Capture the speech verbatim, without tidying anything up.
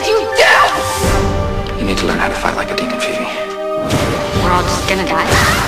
you do? You need to learn how to fight like a demon, Phoebe. We're all just gonna die.